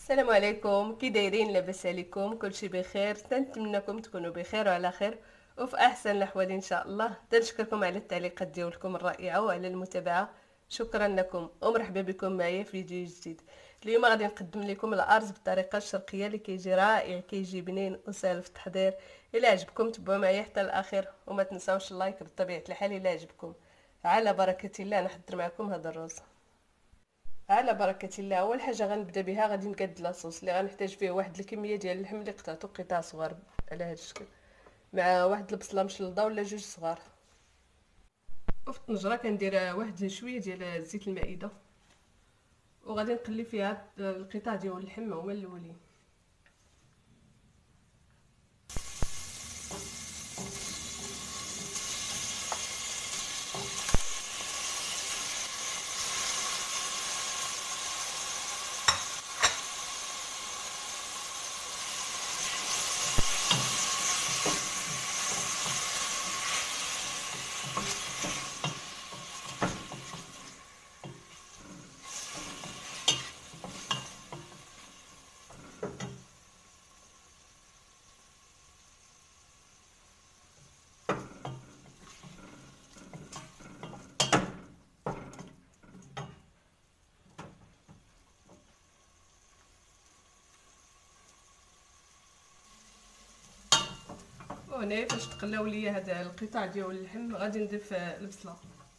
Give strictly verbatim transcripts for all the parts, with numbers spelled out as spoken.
السلام عليكم، كي دايرين؟ لاباس عليكم؟ كلشي بخير؟ تنتمنىكم تكونوا بخير وعلى خير وفي احسن الاحوال ان شاء الله. تنشكركم على التعليقات ديالكم الرائعه وعلى المتابعه. شكرا لكم ومرحبا بكم معايا في فيديو جديد. اليوم غادي نقدم لكم الارز بالطريقه الشرقيه اللي كيجي رائع، كيجي بنين وسهل في التحضير. الى عجبكم تبعوا معايا حتى الاخير وما تنساوش اللايك بطبيعه الحال الى عجبكم. على بركه الله نحضر معكم هذا الرز. على بركة الله. اول حاجه غنبدا بها غادي نقاد لاصوص اللي غنحتاج فيه واحد الكميه ديال اللحم اللي قطعته قطع صغار على هذا الشكل، مع واحد البصله مشلضه ولا جوج صغار. وفي الطنجره كندير واحد شويه ديال زيت المائده وغادي نقلي فيها القطع ديال اللحم هما الاولين. وهنا فاش تقلاو ليا هاد القطع ديال اللحم غادي نضيف البصله.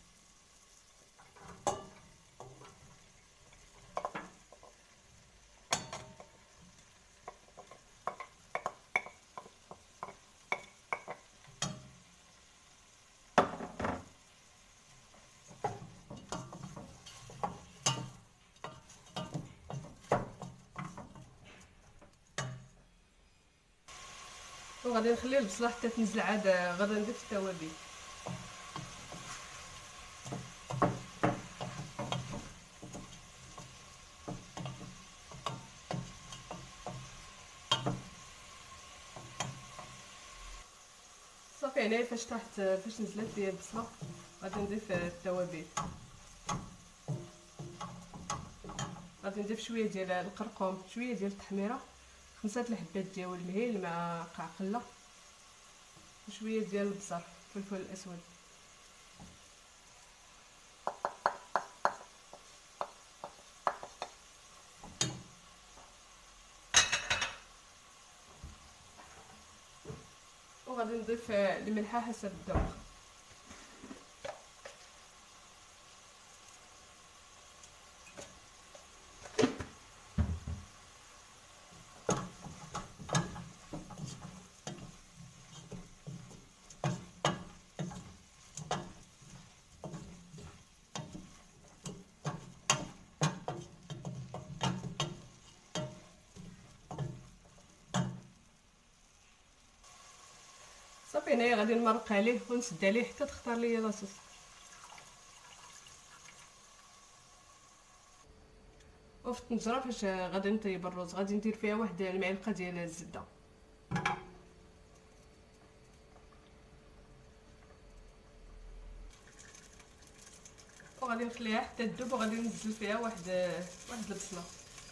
وغادي نخلي البصله حتى تنزل، عاد غادي نضيف التوابل. صافي هنا فاش طاحت فاش نزلت ليا البصله غادي نضيف التوابل. غادي نضيف شويه ديال القرقوم، شويه ديال التحميره، خمسة الحبات ديال المهيل مع قعقله، وشويه ديال البصل الفلفل الاسود. وغادي نضيف الملحه حسب الذوق. صافي هنايا غادي نمرق عليه ونسد عليه حتى تختار ليا لاصوص. وفي الطنجره فاش غادي نطيب الرز غادي ندير فيها واحد المعلقه ديال الزبده، وغادي نخليها حتى تذوب، وغادي ننزل فيها واحد واحد البصله.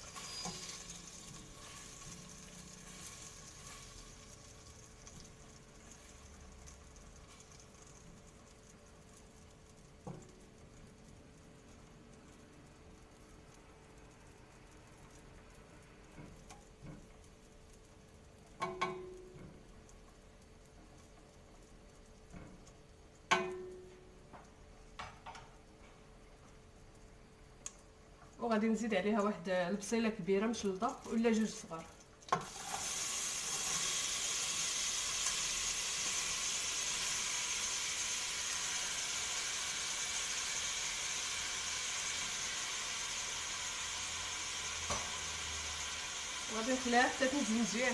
وغادي نزيد عليها واحد البصيله كبيره مشلضه ولا جوج صغار. وغادي نخليها حتى تنزل مزيان.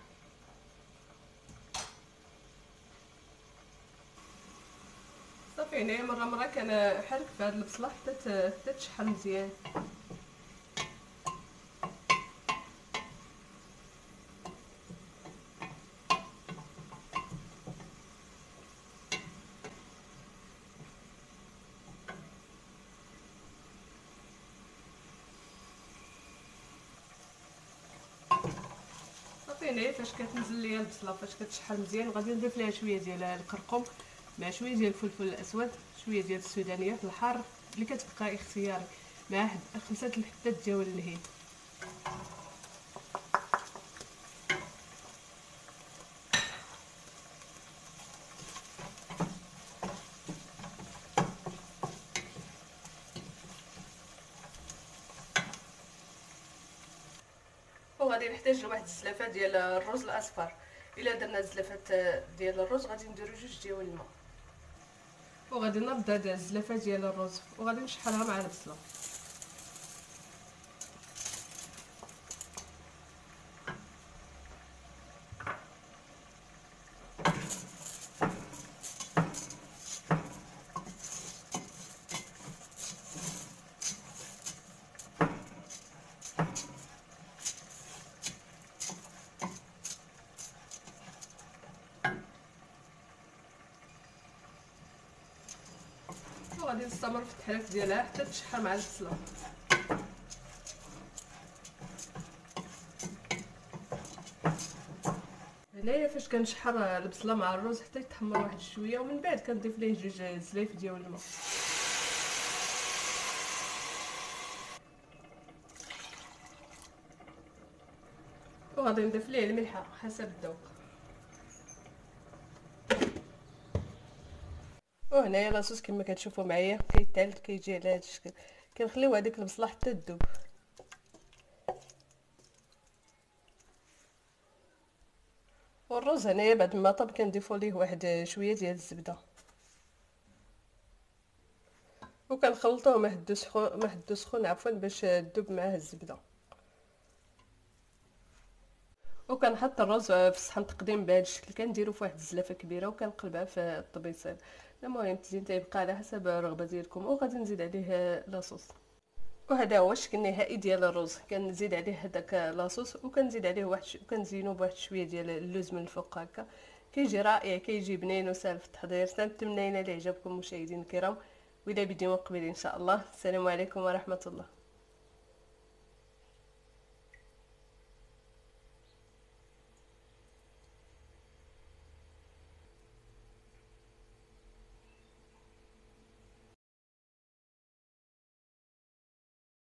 صافي صافي هنايا مره مره كنحرك في هاد البصله حتى حتى تشحر مزيان. صافي هنايا فاش كتنزل ليا البصله فاش كتشحر مزيان غادي نضيف ليها شويه ديال الكركم مع شويه ديال الفلفل الاسود، شويه ديال السودانيه في الحار اللي كتبقى اختياري، مع خمسه الحبات ديال الهيل. وغادي نحتاج لواحد الزلافه ديال الرز الاصفر. الا درنا الزلافات ديال الرز غادي نديرو جوج ديال الماء، وغادي نرد هاد الزلافه ديال الرز وغادي نشحرها مع البصله. وغادي نستمر في التحريك ديالها حتى تشحر مع البصله. هنايا فاش كنشحر البصله مع الرز حتى يتحمر واحد شويه، ومن بعد كنضيف ليه جوج زلايف ديال الماء. وغادي نضيف ليه الملحه حسب الذوق. وهنايا لاصوص كما كتشوفوا معايا كيتعلق كيجي على هذا الشكل. كنخليو هذيك البصله حتى تذوب. والرز هنايا بعد ما طاب كنضيفو ليه واحد شويه ديال الزبده، وكنخلطوه مع حدو سخون مع حدو سخون عفوا باش تذوب معاه الزبده. وكنحط الرز في الصحن تقديم بهذا الشكل، كنديرو في واحد الزلافه كبيره وكنقلبها في الطبيصيل. المهم التزيين تيبقى على حسب الرغبه ديالكم. وغادي نزيد عليه لاصوص. وهذا هو الشكل النهائي ديال الرز. كنزيد عليه هذاك لاصوص وكنزيد عليه واحد ش... وكنزينو بواحد شويه ديال اللوز من الفوق هكا. كيجي رائع، كيجي بنين وسهل في التحضير. نتمنى ينال اعجابكم مشاهدينا الكرام، والى فيديو مقبل ان شاء الله. السلام عليكم ورحمه الله.